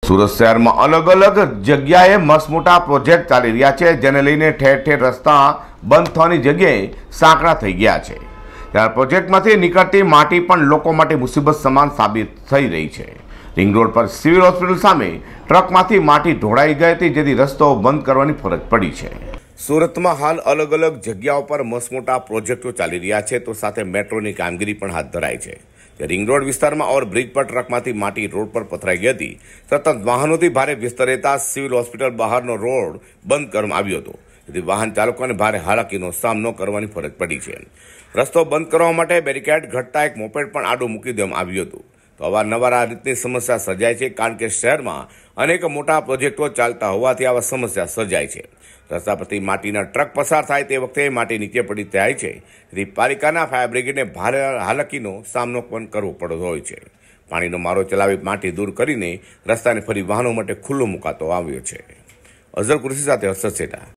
સુરત શહેરમાં અલગ અલગ જગ્યાએ મસ્ત મોટા પ્રોજેક્ટ ચાલી રહ્યા છે, જેને લઈને ઠેર ઠેર રસ્તા બંધ થવાની જગ્યાએ સાંકડા થઈ ગયા છે। ત્યારે પ્રોજેક્ટમાંથી નીકળતી માટી પણ લોકો માટે મુસીબત સમાન સાબિત થઈ રહી છે। રિંગ રોડ પર સિવિલ હોસ્પિટલ સામે ટ્રકમાંથી માટી ઢોળાઈ ગઈ હતી, જેથી રસ્તો બંધ કરવાની ફરજ પડી છે। સુરતમાં હાલ અલગ અલગ જગ્યાઓ પર મસ્ત મોટા પ્રોજેક્ટો ચાલી રહ્યા છે, તો સાથે મેટ્રોની કામગીરી પણ હાથ ધરાઈ છે। रिंग रोड विस्तार में और ब्रिज पर ट्रक में माटी रोड पर पथराई गई थी। सतत वाहनों की भारे व्यस्त रहता सिविल होस्पिटल बहार रोड बंद करवामां आव्यो हतो, जेथी वाहन चालकों ने भारे हालाकीनो सामनो करवानी फरज पड़ी है। रस्तो बंद करवा माटे बेरिकेड घटता एक मोपेड पण आडो मूकी देवामां आव्युं हतुं। तो अवारनवार आ रीतनी समस्या सर्जाय छे, कारण के शहर में अनेक मोटा प्रोजेक्टो चालता होवाथी आवा समस्या सर्जाय छे। रस्ता परथी माटीना ट्रक पसार थाय ते वखते माटी नीचे पड़ी जाय छे, जेथी पालिकाना फायर ब्रिगेडने भारे हालाकीनो सामनो पण करवो पड़तो होय छे। पाणीनो मारो चलावी माटी दूर करीने रस्ताने फरी वाहनों माटे खुल्लो मुकातो आव्यो छे। अजहर कुरेशी साथे हर्षद सेठा।